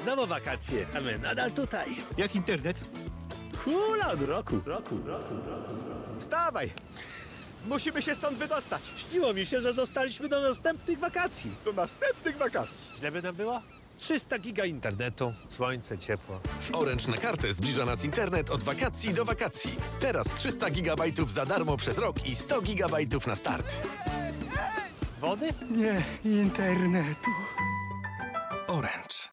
Znowu wakacje, a my nadal tutaj. Jak internet? Hula od roku. Wstawaj! Musimy się stąd wydostać. Śniło mi się, że zostaliśmy do następnych wakacji. Do następnych wakacji. Źle by nam było? 300 giga internetu, słońce, ciepło. Orange na kartę zbliża nas internet od wakacji do wakacji. Teraz 300 gigabajtów za darmo przez rok i 100 gigabajtów na start. Wody? Nie, internetu. Orange.